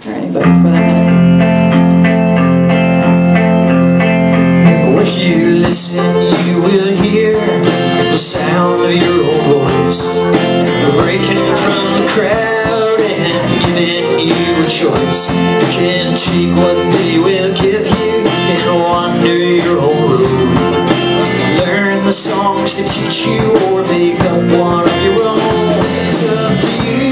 or anybody for that matter. If you listen, you will hear the sound of your own voice breaking from the crowd and giving you a choice. You can take what they will give you and wander your own road. Learn the songs that teach you or make up one of your own. It's up to you.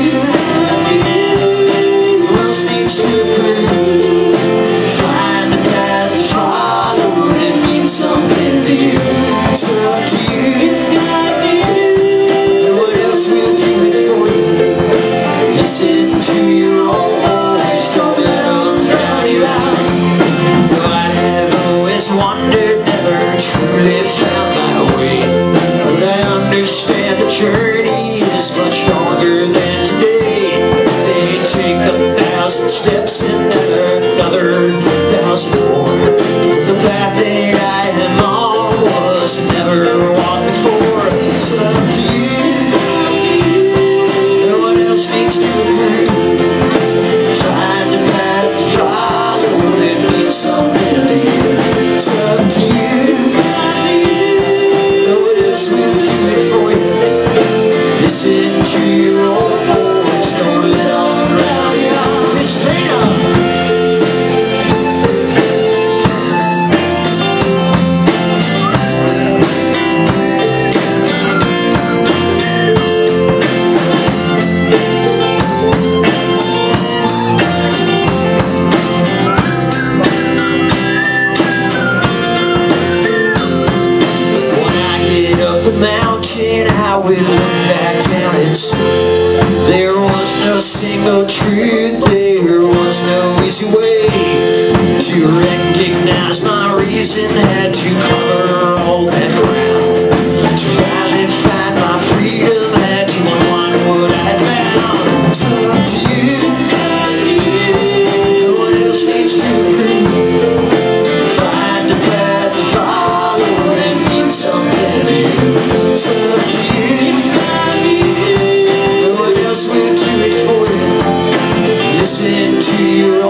Who else needs to approve? Find a path to follow and mean something to you. It's up to you. What else will do it for you? Listen to your own voice, don't let them drown you out. Though I have always wondered, never truly found my way, but I understand the journey is much longer than today. They take 1,000 steps and never another 1,000 more. The path that I am on was never walked before. It's up to you. No one else needs to agree. Find a path to follow that means something to you. It's up to you. No one else will do it for you. Listen to your own voice, don't let them drown you out. It's straight up. The mountain, I will look back down and see there was no single truth, there was no easy way to recognize my reason. Had to cover all that ground to finally find my freedom. Had to unwind what I'd found. It's up to you. No one else needs to agree. Find a path to follow and mean something to you. It's up to you. No one else will do it for you. Listen to your